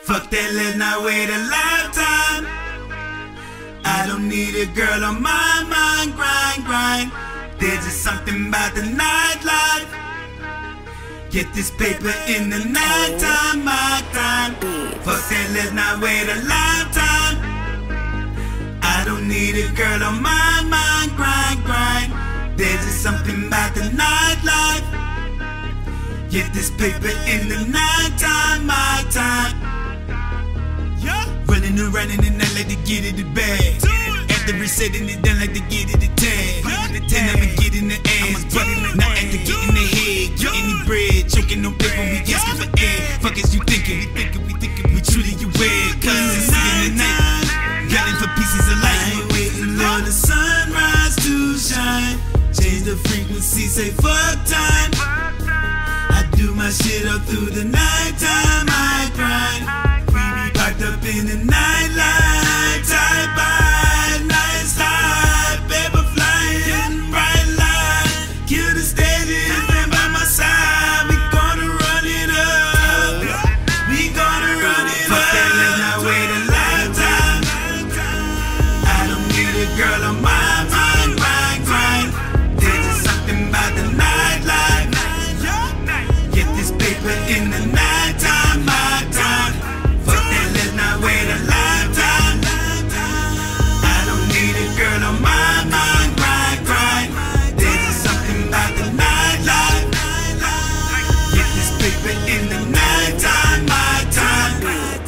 Fuck that, let's not wait a lifetime. I don't need a girl on my mind, grind. There's just something about the nightlife. Get this paper in the nighttime, my time. Fuck that, let's not wait a lifetime. I don't need a girl on my mind, grind. There's just something about the nightlife. Get this paper in the nighttime, my time. Running around and I like to get it the bag. After resetting it down, like to get it the tag. Then I'ma get in the ass, but not after getting the head. Getting the bread, choking on paper, we asking for air. Fuck is you thinking? We truly you wear. Cause it's in the night, got for pieces of light. I ain't waiting for the sunrise to shine. Change the frequency, say fuck time. I do my shit all through the nighttime, I grind. Parked up in the nightlight, tight by, nice high, paper flying, bright light, kill the steady, stand by my side. We gonna run it up, we gonna run it up. Fuck that, let's not wait a lifetime. I don't need a girl on my mind, grind. There's just something about the nightlife. Get this paper in the nighttime, my time. Wait a lifetime. I don't need a girl on my mind, grind. There's just something about the nightlife. Get this paper in the nighttime, my time.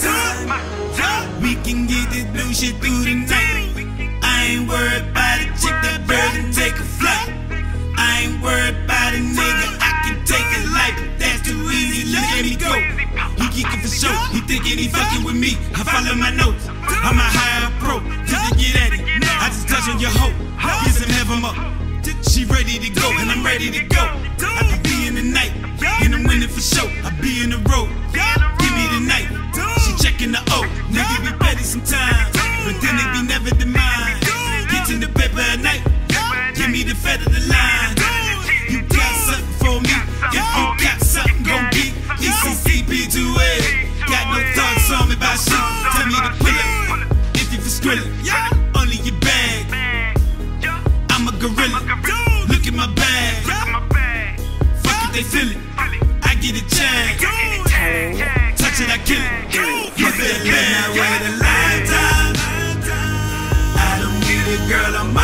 We can get this blue shit through the night. I ain't worried about a chick that bird and take a flight. I ain't worried about a nigga, I can take a life. That's too easy, look at me go. He geeking for show, he thinking he fucking with me. I follow my notes, I'm a higher pro. Just to get at it, I just touch on your hoe. Get some heaven up, she ready to go and I'm ready to go. I can be in the night, and I'm winning for show. I be in the road, give me the night. She checking the O, nigga be petty sometimes, but then they be never demise. Get in the paper at night, give me the fed of the line. You got something for me, if you got something gon' be ECCP2A. Got no thoughts on me about shit, tell me to pull it. If you for Skrilla, only your bag. I'm a gorilla, look at my bag. Fuck if they feel it, I get a check. Touch it, I kill it. Fuck that, let's not wait a lifetime. I don't need a girl on my